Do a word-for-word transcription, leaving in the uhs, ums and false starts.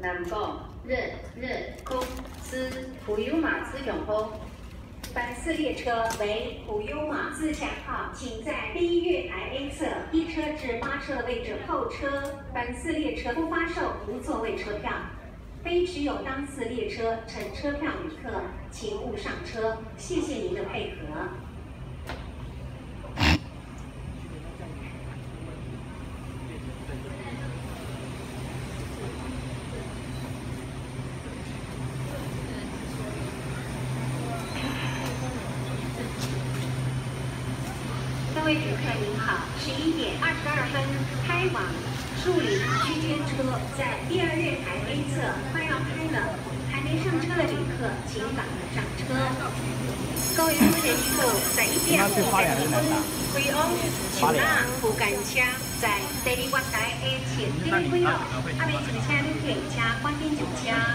南港、日日空司普悠玛自永丰。班次列车为普悠玛自强号，请在第一月台 A 侧一车至八车的位置候车。班次列车不发售无座位车票，非持有当次列车乘车票旅客，请勿上车。谢谢您的配合。 各位旅客您好，十一点二十二分开往树林区间车在第二月台 A 侧快要开了，还没上车的旅客请赶快上车。各位旅客以後在一點五十二分開往樹林附近車在第二月台 A 前第一軌道，阿未上車旅客請趕緊上車。